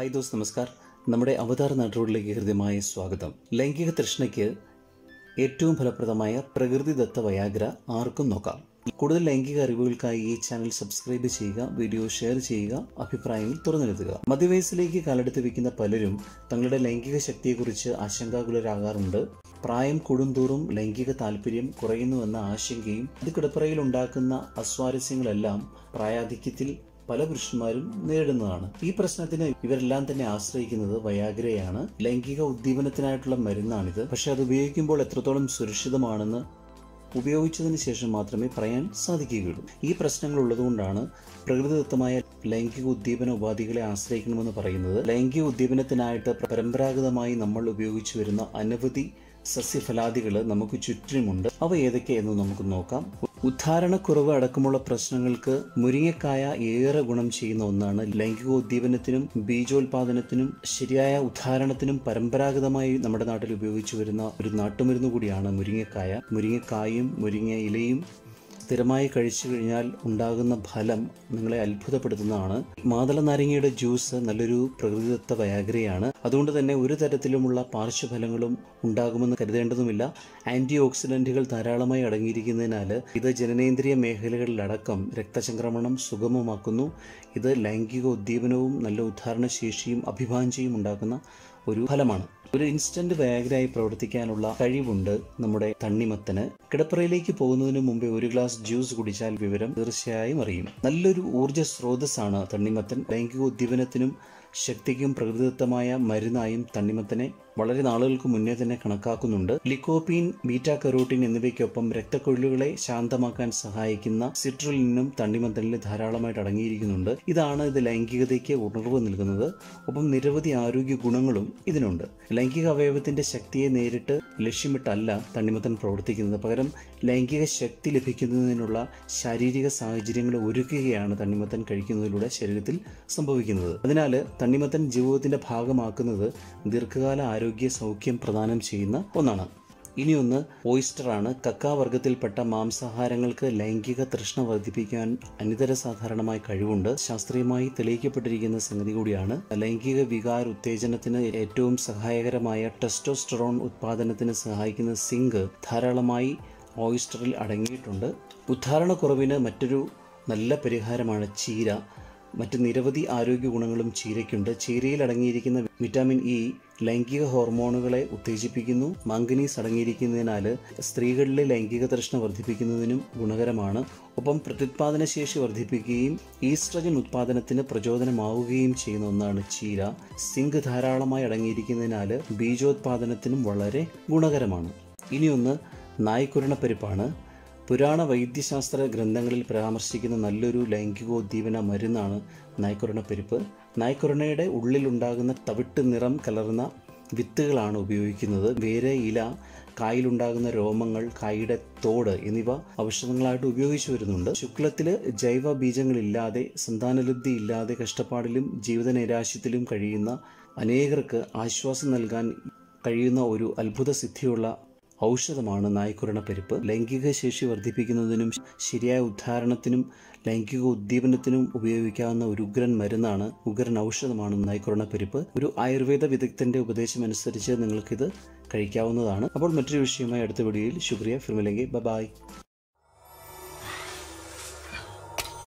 Hi those നമസ്കാർ. നമ്മുടെ അവതാർ നാട്ടുകളിലേക്ക് ഹൃദ്യമായ സ്വാഗതം. ലൈംഗിക തൃഷ്ണയ്ക്ക് ഏറ്റവും ഫലപ്രദമായ പ്രകൃതിദത്ത വയാഗ്ര ആർക്കും നോക്കാം. കൂടുതൽ ലൈംഗിക അറിവുകൾക്കായി ഈ ചാനൽ സബ്സ്ക്രൈബ് ചെയ്യുക, വീഡിയോ ഷെയർ ചെയ്യുക, അഭിപ്രായങ്ങൾ തുറന്നെഴുതുക. മധ്യവയസ്സിലേക്ക് കാലെടുത്ത് വെക്കുന്ന പലരും തങ്ങളുടെ ലൈംഗിക ശക്തിയെക്കുറിച്ച് ആശങ്കാകുലരാകാറുണ്ട്. പ്രായം കൂടുന്തോറും ലൈംഗിക താല്പര്യം കുറയുന്നുവെന്ന ആശങ്കയും അത് കിടപ്പറയിൽ ഉണ്ടാക്കുന്ന അസ്വാരസ്യങ്ങളെല്ലാം പ്രായാധിക്യത്തിൽ പല പുരുഷന്മാരും നേരിടുന്നതാണ്. ഈ പ്രശ്നത്തിന് ഇവരെല്ലാം തന്നെ ആശ്രയിക്കുന്നത് വയാഗ്രയാണ്. ലൈംഗിക ഉദ്ദീപനത്തിനായിട്ടുള്ള മരുന്നാണിത്. പക്ഷെ അത് ഉപയോഗിക്കുമ്പോൾ എത്രത്തോളം സുരക്ഷിതമാണെന്ന് ഉപയോഗിച്ചതിന് ശേഷം മാത്രമേ പറയാൻ സാധിക്കുകയുള്ളൂ. ഈ പ്രശ്നങ്ങൾ ഉള്ളതുകൊണ്ടാണ് പ്രകൃതിദത്തമായ ലൈംഗിക ഉദ്ദീപന ഉപാധികളെ ആശ്രയിക്കണമെന്ന് പറയുന്നത്. ലൈംഗിക ഉദ്ദീപനത്തിനായിട്ട് പരമ്പരാഗതമായി നമ്മൾ ഉപയോഗിച്ചു വരുന്ന അനവധി സസ്യഫലാദികൾ നമുക്ക് ചുറ്റിനുമുണ്ട്. അവ ഏതൊക്കെയെന്ന് നമുക്ക് നോക്കാം. ഉദ്ധാരണക്കുറവ് അടക്കമുള്ള പ്രശ്നങ്ങൾക്ക് മുരിങ്ങക്കായ ഏറെ ഗുണം ചെയ്യുന്ന ഒന്നാണ്. ലൈംഗികോദ്ദീപനത്തിനും ബീജോത്പാദനത്തിനും ശരിയായ ഉദ്ധാരണത്തിനും പരമ്പരാഗതമായി നമ്മുടെ നാട്ടിൽ ഉപയോഗിച്ചു വരുന്ന ഒരു നാട്ടുമരുന്ന് കൂടിയാണ് മുരിങ്ങക്കായ. മുരിങ്ങക്കായും മുരിങ്ങ ഇലയും സ്ഥിരമായി കഴിച്ചു കഴിഞ്ഞാൽ ഉണ്ടാകുന്ന ഫലം നിങ്ങളെ അത്ഭുതപ്പെടുത്തുന്നതാണ്. മാതള നാരങ്ങയുടെ ജ്യൂസ് നല്ലൊരു പ്രകൃതിദത്ത വയാഗ്രയാണ്. അതുകൊണ്ട് തന്നെ ഒരു തരത്തിലുമുള്ള പാർശ്വഫലങ്ങളും ഉണ്ടാകുമെന്ന് കരുതേണ്ടതുമില്ല. ആന്റി ഓക്സിഡന്റുകൾ ധാരാളമായി അടങ്ങിയിരിക്കുന്നതിനാൽ ഇത് ജനനേന്ദ്രിയ മേഖലകളിലടക്കം രക്തചംക്രമണം സുഗമമാക്കുന്നു. ഇത് ലൈംഗിക ഉദ്ദീപനവും നല്ല ഉദ്ധാരണശേഷിയും അഭിവാഞ്ചയും ഉണ്ടാക്കുന്ന ഒരു ഫലമാണ്. ഒരു ഇൻസ്റ്റന്റ് വയാഗ്രയായി പ്രവർത്തിക്കാനുള്ള കഴിവുണ്ട് നമ്മുടെ തണ്ണിമത്തന്. കിടപ്പറയിലേക്ക് പോകുന്നതിന് മുമ്പേ ഒരു ഗ്ലാസ് ജ്യൂസ് കുടിച്ചാൽ വിവരം തീർച്ചയായും അറിയും. നല്ലൊരു ഊർജ്ജ സ്രോതസ്സാണ് തണ്ണിമത്തൻ. ലൈംഗിക ഉദ്ദീപനത്തിനും ശക്തിക്കും പ്രകൃതിദത്തമായ മരുന്നായും തണ്ണിമത്തനെ വളരെ നാളുകൾക്ക് മുന്നേ തന്നെ കണക്കാക്കുന്നുണ്ട്. ലിക്കോപ്പീൻ, ബീറ്റാ കരോട്ടീൻ എന്നിവയ്ക്കൊപ്പം രക്തക്കൊഴലുകളെ ശാന്തമാക്കാൻ സഹായിക്കുന്ന സിട്രുലിനും തണ്ണിമത്തനിൽ ധാരാളമായിട്ട് അടങ്ങിയിരിക്കുന്നുണ്ട്. ഇതാണ് ഇത് ലൈംഗികതയ്ക്ക് ഉണർവ് നൽകുന്നത്. ഒപ്പം നിരവധി ആരോഗ്യ ഗുണങ്ങളും ഇതിനുണ്ട്. ലൈംഗിക അവയവത്തിന്റെ ശക്തിയെ നേരിട്ട് ലക്ഷ്യമിട്ടല്ല തണ്ണിമത്തൻ പ്രവർത്തിക്കുന്നത്. പകരം ലൈംഗിക ശക്തി ലഭിക്കുന്നതിനുള്ള ശാരീരിക സാഹചര്യങ്ങൾ ഒരുക്കുകയാണ് തണ്ണിമത്തൻ കഴിക്കുന്നതിലൂടെ ശരീരത്തിൽ സംഭവിക്കുന്നത്. അതിനാൽ തണ്ണിമത്തൻ ജീവിതത്തിന്റെ ഭാഗമാക്കുന്നത് ദീർഘകാല ആരോഗ്യ സൗഖ്യം പ്രദാനം ചെയ്യുന്ന ഒന്നാണ്. ഇനിയൊന്ന് ഓയിസ്റ്ററാണ്. കക്കാവർഗത്തിൽപ്പെട്ട മാംസാഹാരങ്ങൾക്ക് ലൈംഗിക തൃഷ്ണ വർദ്ധിപ്പിക്കാൻ അനിതര സാധാരണമായ കഴിവുണ്ട്. ശാസ്ത്രീയമായി തെളിയിക്കപ്പെട്ടിരിക്കുന്ന സംഗതി കൂടിയാണ്. ലൈംഗിക വികാര ഉത്തേജനത്തിന് ഏറ്റവും സഹായകരമായ ടെസ്റ്റോസ്റ്ററോൺ ഉത്പാദനത്തിന് സഹായിക്കുന്ന സിങ്ക് ധാരാളമായി ഓയിസ്റ്ററിൽ അടങ്ങിയിട്ടുണ്ട്. ഉദ്ധാരണക്കുറവിന് മറ്റൊരു നല്ല പരിഹാരമാണ് ചീര. മറ്റ് നിരവധി ആരോഗ്യ ഗുണങ്ങളും ചീരയ്ക്കുണ്ട്. ചീരയിൽ അടങ്ങിയിരിക്കുന്ന വിറ്റാമിൻ ഇ ലൈംഗിക ഹോർമോണുകളെ ഉത്തേജിപ്പിക്കുന്നു. മാംഗനീസ് അടങ്ങിയിരിക്കുന്നതിനാൽ സ്ത്രീകളിലെ ലൈംഗിക തൃഷ്ണ വർദ്ധിപ്പിക്കുന്നതിനും ഗുണകരമാണ്. ഒപ്പം പ്രത്യുത്പാദന ശേഷി വർദ്ധിപ്പിക്കുകയും ഈസ്ട്രജൻ ഉത്പാദനത്തിന് പ്രചോദനമാവുകയും ചെയ്യുന്ന ഒന്നാണ് ചീര. സിങ്ക് ധാരാളമായി അടങ്ങിയിരിക്കുന്നതിനാൽ ബീജോത്പാദനത്തിനും വളരെ ഗുണകരമാണ്. ഇനിയൊന്ന് നായ്ക്കുരണപ്പരിപ്പാണ്. പുരാണ വൈദ്യശാസ്ത്ര ഗ്രന്ഥങ്ങളിൽ പരാമർശിക്കുന്ന നല്ലൊരു ലൈംഗികോദ്ദീപന മരുന്നാണ് നായ്ക്കുരണപ്പരിപ്പ്. നായ്ക്കുരണയുടെ ഉള്ളിലുണ്ടാകുന്ന തവിട്ട് നിറം കലർന്ന വിത്തുകളാണ് ഉപയോഗിക്കുന്നത്. വേര്, ഇല, കായിലുണ്ടാകുന്ന രോമങ്ങൾ, കായുടെ തോട് എന്നിവ ഔഷധങ്ങളായിട്ട് ഉപയോഗിച്ചു വരുന്നുണ്ട്. ശുക്ലത്തിൽ ജൈവ ബീജങ്ങളില്ലാതെ, സന്താനലബ്ധി ഇല്ലാതെ കഷ്ടപ്പാടിലും ജീവിത നൈരാശ്യത്തിലും കഴിയുന്ന അനേകർക്ക് ആശ്വാസം നൽകാൻ കഴിയുന്ന ഒരു അത്ഭുത സിദ്ധിയുള്ള ഔഷധമാണ് നായ്ക്കുരണപ്പരിപ്പ്. ലൈംഗിക ശേഷി വർദ്ധിപ്പിക്കുന്നതിനും ശരിയായ ഉദ്ധാരണത്തിനും ലൈംഗിക ഉദ്ദീപനത്തിനും ഉപയോഗിക്കാവുന്ന ഒരു ഉഗ്രൻ മരുന്നാണ്, ഉഗ്രൻ ഔഷധമാണ് നായ്ക്കുരണപ്പരിപ്പ്. ഒരു ആയുർവേദ വിദഗ്ധന്റെ ഉപദേശമനുസരിച്ച് നിങ്ങൾക്കിത് കഴിക്കാവുന്നതാണ്. അപ്പോൾ മറ്റൊരു വിഷയമായി അടുത്ത വീഡിയോയിൽ ശുക്രിയ. ഫിർ മിലേംഗെ. ബൈ.